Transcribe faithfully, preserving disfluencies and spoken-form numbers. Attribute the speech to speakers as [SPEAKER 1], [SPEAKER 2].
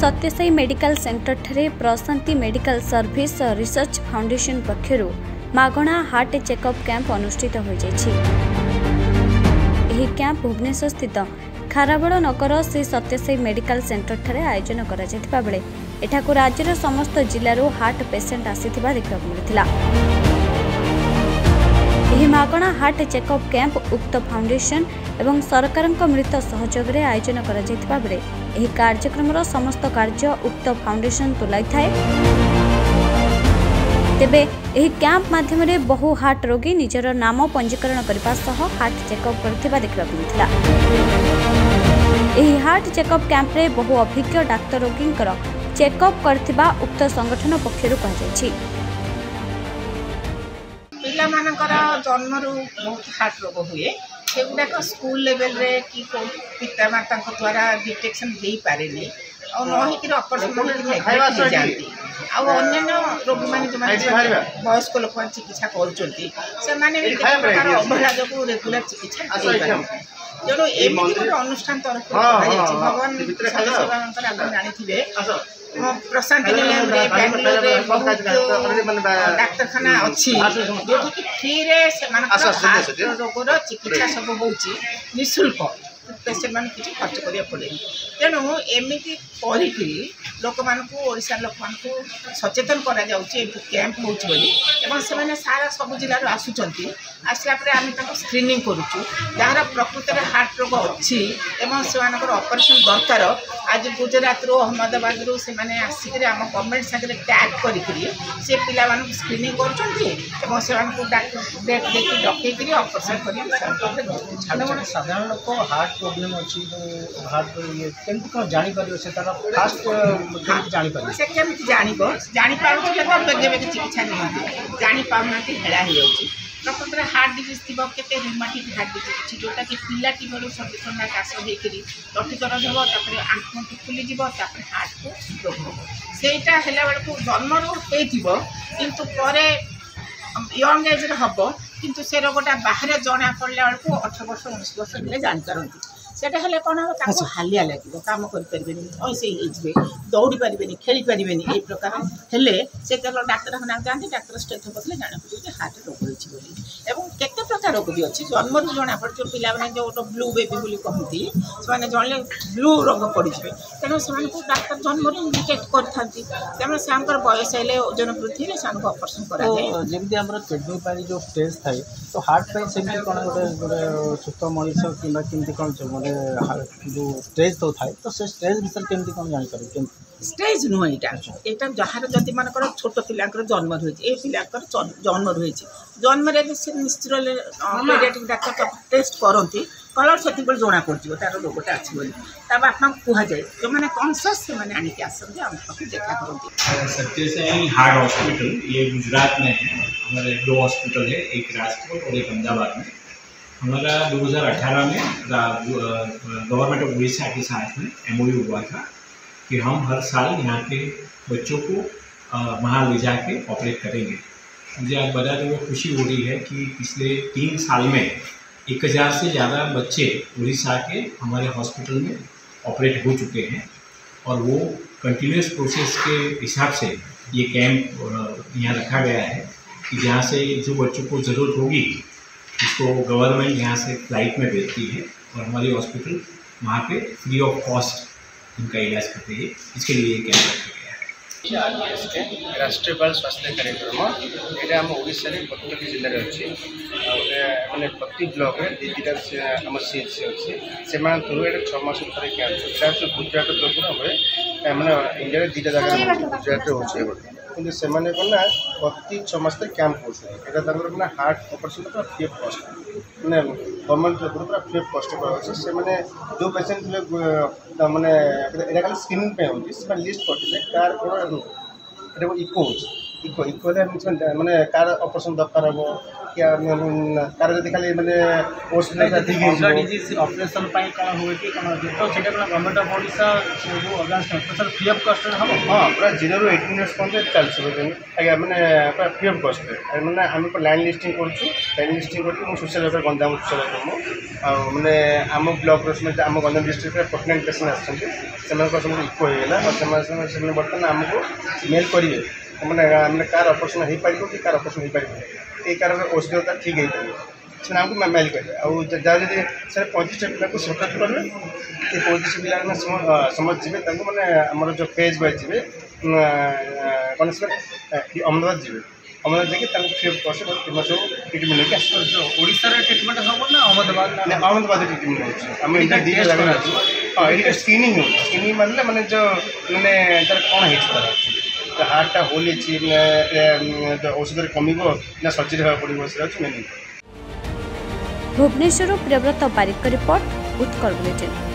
[SPEAKER 1] Sathya Sai medical centre ठारे Prasanthi medical service research foundation पक्षरु मागणा हार्ट चेकअप कैंप अनुष्ठित हो जायछि। एही कैंप भुवनेश्वर स्थित खारबेल नगर श्री सत्यसाई मेडिकल सेंटर ठारे आयोजन करा जायतिबा बेले एठाकु राज्यर समस्त जिल्लारो हार्ट पेशेंट आसीथिबा देखिबाकु मिलिथिला। एही मागणा हार्ट चेकअप कैंप उक्त फाउंडेशन एवं सरकार मिलित सहयोग में आयोजन करा जायतिबा बेले एही कार्यक्रम समस्त कार्य उक्त फाउंडेशन तुलाई थाए। तेबे एही कैंप माध्यम रे बहु हार्ट रोगी निजर नाम पंजीकरण करबा सह हार्ट चेकअप करथिबा देखिबाकु मिलिथिला। एही हार्ट चेकअप कैंप रे बहु अभिज्ञ डाक्टर रोगींकर चेकअप करथिबा उक्त संगठन पक्षरु कहा जायछि।
[SPEAKER 2] पिला मानकर जन्मरू बहुत हार्ट रोग हुए सेगुड़ाक स्कूल लेवल रे कि पिता माता द्वारा डिटेक्शन दे पारे और नहींक ऑपरेशन जाती अन्य रोगी मैंने जो वयस्क लोक चिकित्सा कर अवहेला जो रेगुलर चिकित्सा तेणु एमती गोटे अनुष्ठान तरफ भगवान जानी प्रशांति डाक्तखाना अच्छी जो फ्री रोगर चिकित्सा सब हो निःशुल्क पेसेंट मान किसी खर्च करा पड़े। तेणु एमती कर लोक मानसा लोक मान सचेतन करा कैंप हो सारा सब जिलार आसुँच आसला आम स्क्रीनिंग करुचु जार प्रकृत में हार्ट रोग अच्छी से ऑपरेशन दरकार। आज गुजरात रू अहमदाबाद रू से आसिक आम गवर्नमेंट सागर टैग करी पिला स्क्रीनिंग कर डेट देखिए डकई ऑपरेशन कर
[SPEAKER 3] साधारण लोक हार्ट प्रॉब्लम अच्छी जो हार्ट ये केमती कौन जानी पारियो से तार फास्ट जानी पारियो
[SPEAKER 2] से केमती जानिबो जानि पाउछ के तो बेगे बेगे चिकित्सा नहीं जानि पाउनाती हेला हो जाउची। प्रकृत में हार्ट डिजीज थी केते रिमाटिक हार्ट डिजीज जोटा कि पिला टीबरू सब ठंडा काश होकरी तटी दरज हो आंखी फुली जीव हार्ट को रोग हो सेटा हेला बेलू जन्मरू होइथिबो किंतु परे यंग एज रे हबो किंतु से रोगटा बाहर जना पड़ला बेलू अठारह वर्ष उन्नीस वर्ष हेले जानि पारंती सेटा हेले कौन हम हालिया लगे कम करें ऐसे ही दौड़ी पारे खेली पारे यही प्रकार हेले से डाक्तखाना जाती डाक्तर स्टेथ पकड़े जाना पड़े हार्ट रोग हो केते प्रकार रोग भी अच्छी जन्म जना पड़े जो पिला जो गोटे ब्लू बेबी बोली कहती से जन ब्लू रोग पड़े तेणु से डाक्तर जन्म इंडिकेट करें से बयस हेले ओजन वृद्धि से ऑपरेशन कराए
[SPEAKER 3] किडनी पाई जो स्टेज थाए तो हार्ट पे से कौन गोटे सुस्थ मनीष कि कौन जो स्टेज तो थाए तो से स्टेज विषय केमती कौन जान पारे
[SPEAKER 2] स्टेज नुह यहाँ यहाँ जार जदि मान छोट पिला जन्म रही है पिला जन्म रही जन्म निश्चित डाक्तर टेस्ट करती कलर से जना पड़ो तार रोगटा अच्छी बोली बापा कह जाए जो मैंने कॉन्सियस से मैंने आनिक आसते आम पाक देखा करती।
[SPEAKER 4] सत्यसाई हार्ट हॉस्पिटल ये गुजरात में है। हमारे दो हॉस्पिटल है, एक राजकोट और एक अहमदाबाद में। हमारा दो हज़ार अठारह में गवर्नमेंट ऑफ उड़ीसा के साथ में एमओयू हुआ था कि हम हर साल यहाँ के बच्चों को वहाँ ले जाके ऑपरेट करेंगे। मुझे आज बताते हुए खुशी हो रही है कि पिछले तीन साल में एक हज़ार से ज़्यादा बच्चे उड़ीसा के हमारे हॉस्पिटल में ऑपरेट हो चुके हैं और वो कंटिन्यूस प्रोसेस के हिसाब से ये कैंप यहाँ रखा गया है कि जहाँ से जो बच्चों को ज़रूरत होगी इसको गवर्नमेंट यहाँ से फ्लाइट में भेजती है और हमारी हॉस्पिटल वहाँ पे फ्री ऑफ कॉस्ट उनका इलाज करते हैं। इसके लिए ये कैंप रखा गया है।
[SPEAKER 5] राष्ट्रीय बाल स्वास्थ्य कार्यक्रम ये आम ओडिशा रे प्रत्येक जिले में अच्छी मैंने प्रति ब्लॉक में दीटा आम सी एच सी अच्छी से थ्रू ये छः मास थे कैंप गुजरात तरफ मैंने इंडिया दीटा जगह गुजरात हो कि से कौन ना प्रति छमास कैंप हो हार्ट ऑपरेशन पूरा फ्री ऑफ कॉस्ट मैंने गवर्नमेंट तरफ पूरा फ्री ऑफ कॉस्ट कर से मैंने जो पेसेंट मैंने खाली स्क्रीनिंग पे होती लिस्ट करते कार इको इको इको माने कार ऑपरेशन दरकार हम क्या कार जब खाली मैंने
[SPEAKER 3] डिजीज ऑपरेशन कौन हुए कि कौन तो गवर्नमेंट ऑफ ओडिशा जो organise sir free of cost हम
[SPEAKER 5] हाँ पूरा जीरो रु एटीन इयर्स पर्यटन चलती आज्ञा मैंने पूरा फ्री ऑफ कॉस्ट मैंने आम लाइन लिस्टिंग करुँ लाइन लिस्टिंग करके सोशल वेलफेयर गंजाम सोशल मैंने आम ब्लॉक आम Ganjam district forty nine patient आसमें सब इको होगा और बर्तमान आमको मेल करेंगे मैंने मैंने कार ऑपरेशन हो पार कि कार ऑपरेशन हो पार ये कार औषधता ठीक हो पार से आमको मेल करेंगे और जहाँ जब सर पैंतीस पिला को सर्कट करेंगे ये पैंतीस पिला समझ जी मैंने आमर जो फेज वाइज जी कौन से अहमदाबाद जी अहमदाबाद जाकि फ्री ऑफ कॉस्ट तीन सब ट्रिटमेंट लेके
[SPEAKER 3] ओडिशा ट्रिटमेंट हम ना अहमदाबाद
[SPEAKER 5] ना अहमदाबाद ट्रिटमेंट होम दी लगे हाँ ये स्क्रीनिंग हो स्क्रीनिंग मानने मैंने जो मैंने तार कौन है हार्टा होल औषध कमिब ना सर्जरी हाँ पड़ो से मेन
[SPEAKER 1] भुवनेश्वर प्रियव्रत बारिक रिपोर्ट उत्कल बुलेटिन।